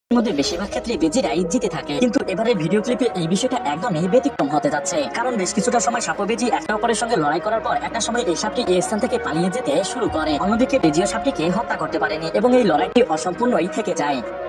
মধ্যে বেশিরভাগ ক্ষেত্রে বেজিরাই জিতে থাকে, কিন্তু এবারে ভিডিও ক্লিপে এই বিষয়টা একদমই ব্যতিক্রম হতে যাচ্ছে। কারণ বেশ কিছুটা সময় সাপ ও বেজি একে অপরের সঙ্গে লড়াই করার পর একটা সময় এই সাপটি এই স্থান থেকে পালিয়ে যেতে শুরু করে। অন্যদিকে বেজিও সাপটিকে হত্যা করতে পারেনি এবং এই লড়াইটি অসম্পূর্ণই থেকে যায়।